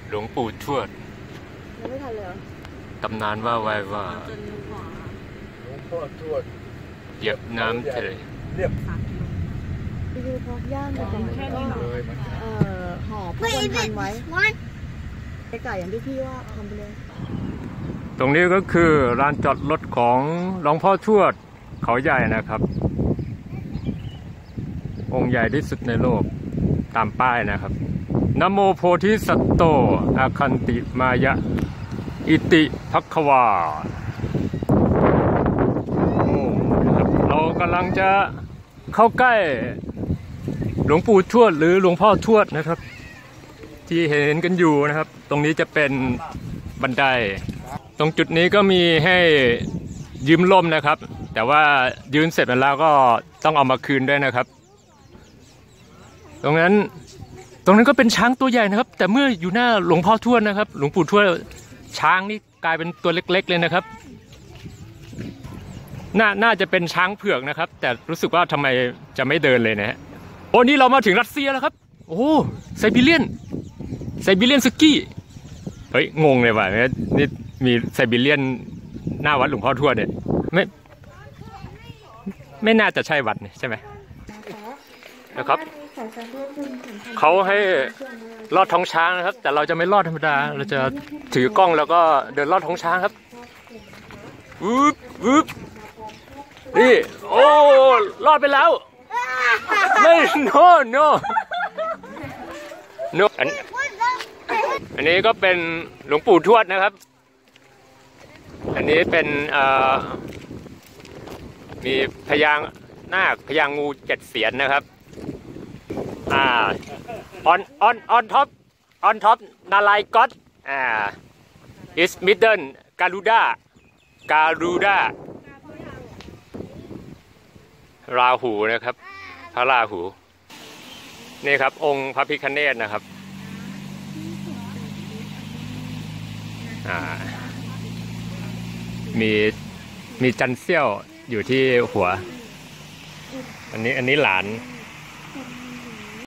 หลวงปู่ทวดไม่ทันเลยตำนานว่าไว้ว่าหลวงพ่อทวดเหยียบน้ำทะเลเรียบไปดูพอกย่างกันแค่นี้ห่อพวกพันไว้ไก่อย่างที่พี่ว่าทำไปเลยตรงนี้ก็คือลานจอดรถของหลวงพ่อทวดเขาใหญ่นะครับองค์ใหญ่ที่สุดในโลกตามป้ายนะครับนะโมโพธิสัตโตอาคันติมายะอิติภัคควาเรากำลังจะเข้าใกล้หลวงปู่ทวดหรือหลวงพ่อทวดนะครับที่เห็นกันอยู่นะครับตรงนี้จะเป็นบันไดตรงจุดนี้ก็มีให้ยืมล่มนะครับแต่ว่ายืนเสร็จแล้วก็ต้องเอามาคืนด้วยนะครับตรงนั้นก็เป็นช้างตัวใหญ่นะครับแต่เมื่ออยู่หน้าหลวงพ่อทวดนะครับหลวงปู่ทวดช้างนี่กลายเป็นตัวเล็กๆเลยนะครับน่าจะเป็นช้างเผือกนะครับแต่รู้สึกว่าทำไมจะไม่เดินเลยนะฮะโอ้นี่เรามาถึงรัสเซียแล้วครับโอ้ไซบีเรียนสกี้เฮ้ยงงเลยว่ะนี่มีไซบีเรียนหน้าวัดหลวงพ่อทวดเนี่ยไม่น่าจะใช่วัดนี่ใช่ไหมนะครับเขาให้ลอดท้องช้างนะครับแต่เราจะไม่ลอดธรรมดาเราจะถือกล้องแล้วก็เดินลอดท้องช้างครับวึบนี่โอ้ลอดไปแล้วไม่โนอันนี้ก็เป็นหลวงปู่ทวดนะครับอันนี้เป็นมีพญานาคพญางู7 เสียนนะครับon top นาลายก็อดis middle Garuda ราหูนะครับพระราหูนี่ครับองค์พระพิฆเนศนะครับมีจันเสี้ยวอยู่ที่หัวอันนี้หลาน